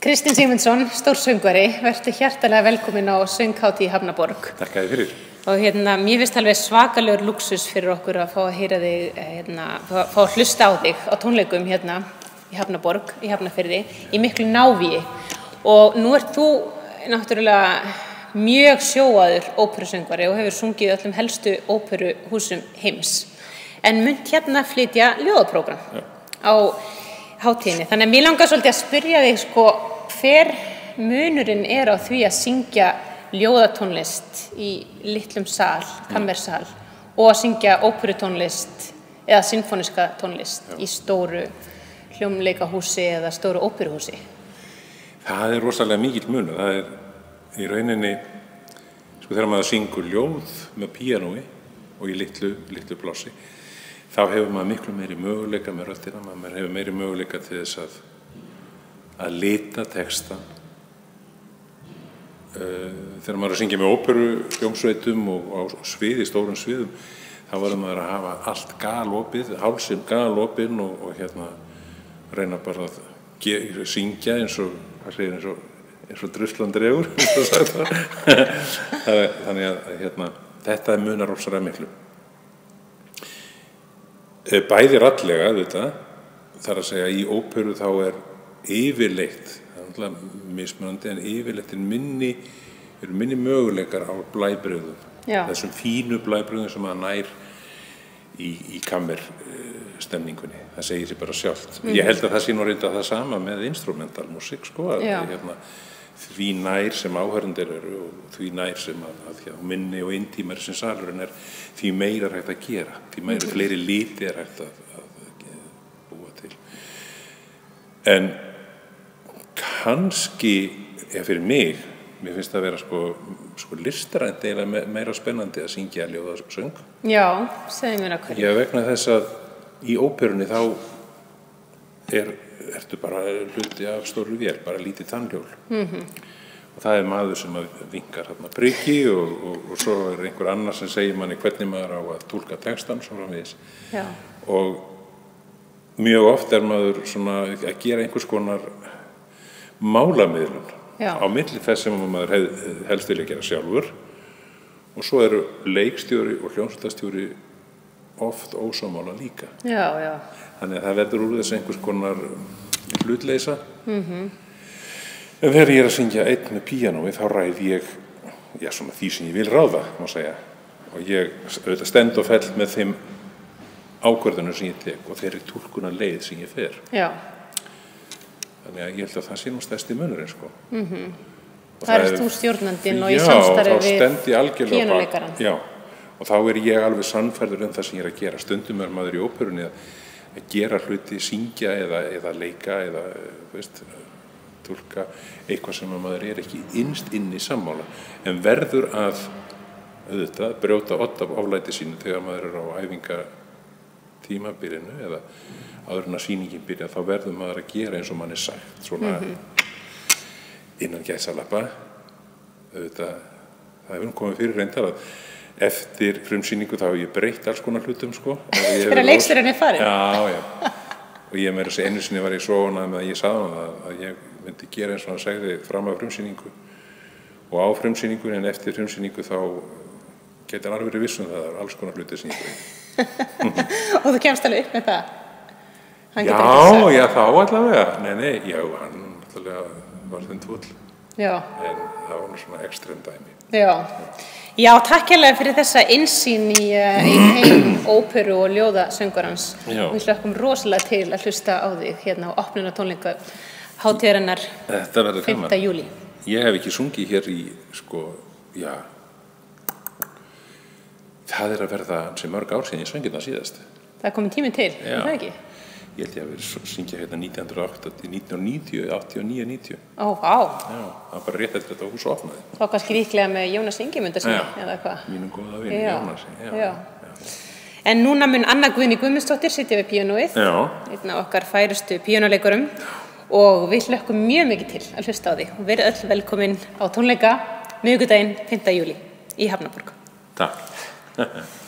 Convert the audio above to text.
Kristinn Sigmundsson, stórsöngvari, vertu hjartalega velkomin á sönghátíð í Hafnarborg. Takk að þið fyrir. Og mér finnst alveg svakalegur lúxus fyrir okkur að fá að heyra þig, fá að hlusta á þig á tónleikum í Hafnarborg, í Hafnarfirði, í miklu návíi. Og nú ert þú náttúrulega mjög sjóaður óperusöngvari og hefur sungið öllum helstu óperuhúsum heims. En munt flytja ljóðaprógram á hátíðinni. Þannig að mér langar svolítið að spyrja þig hver munurinn á því að syngja ljóðatónlist í litlum sal, kammersal, og að syngja óperutónlist eða sinfóníska tónlist í stóru hljómleikahúsi eða stóru óperuhúsi. Það rosalega mikill munur. Það í rauninni, þegar maður syngur ljóð með píanói og í litlu plássi, þá hefur maður miklu meiri möguleika með röddina, maður hefur meiri möguleika til þess að lita textan. Þegar maður að syngja með óperuhljómsveitum og á stórum sviðum, þá verður maður að hafa allt galopið, hálsinn galopinn og reyna bara að syngja eins og druslandregur. Þannig að þetta munar rosalega miklu. Bæði rallega, þar að segja í óperu þá yfirleitt, það náttúrulega mismunandi, en yfirleitt eru minni möguleikar á blæbrigðum. Þessum fínu blæbrigðum sem maður nær í kammerstemningunni. Það segir sér bara sjálft. Ég held að það sé nú reynda það sama með instrumentalmusik, því nær sem áhörundir eru og því nær sem minni og intímar sem salurinn því meira hægt að gera, því meira fleiri liti hægt að búa til. En kannski, fyrir mig, mér finnst það að vera listrænt eiginlega meira spennandi að syngja ljóðasöng. Já, segðu mér að hverju. Já, vegna þess að í óperunni þá ertu bara hluti af stóru vél, bara lítið tannhjól. Og það maður sem vinkar priki og svo einhver annar sem segir manni hvernig maður á að túlka textan svo framvegis. Og mjög oft maður að gera einhvers konar málamiðlun á milli þess sem maður helst vilja gera sjálfur, og svo eru leikstjóri og hljómsveitarstjóri oft ósammála líka. Þannig að það verður úr þess einhvers konar hlutleysa. En þegar ég að syngja einn með píanói, þá ræð ég því sem ég vil ráða, má segja. Og ég stend og fell með þeim ákvörðunum sem ég tek og þeirri túlkunar leið sem ég fer. Þannig að ég held að það sé nú stærsti munurinn, Það þú stjórnandinn og í samstarfi við píanóleikarann. Já, og þá ég alveg sannfærður það sem ég að gera. Stundum maður í óperunni að gera hluti, syngja eða leika eða, túlka eitthvað sem maður ekki innst inni sammála, en verður að brjóta odd af oflæti sínu þegar maður á æfingatímabilinu eða áður en að sýningin byrja, þá verður maður að gera eins og mann sagt, svona innan gæsalappa. Það hefur komið fyrir reyndar að eftir frumsýningu þá hef ég breytt alls konar hlutum. Þegar leikstjórinn farinn? Já. Og ég meira þess einu sinni var ég svo ánægð með að ég sagði hann að ég myndi gera eins og hann segði fram af frumsýningu og á frumsýningu, en eftir frumsýningu þá getur alveg verið viss það alls konar hluti sem ég breytti. Og þú kemst alveg upp með það? Já, þá allavega. Nei, hann allavega var þinn tvöll. En það var nú svona ekstrem dæmi. Já, takk hérlega fyrir þessa innsýn í heim óperu og ljóðasöngvarans. Við hlökkum rosalega til að hlusta á þig á opnunartónleika hátíðarinnar 5. júlí. Ég hef ekki sungið hér í, það að verða ansi mörg ár síðan ég söngið það síðast. Það komið tími til, það ekki? Ég held ég að vera syngja 1990, 89, 90. Ó, vá. Já, það bara rétt eftir þetta hús opnaði. Þá kannski líklega með Jónas Ingimundarsyni eða hvað? Mínum góða vini, Jónasi. Já. En núna mun Anna Guðný Guðmundsdóttir sitja við píanóið, einn af okkar færustu píanóleikurum, og við hlökkum mjög mikið til að hlusta á því. Og verið öll velkomin á tónleika miðvikudaginn 5. júlí í Hafnarborg. Takk.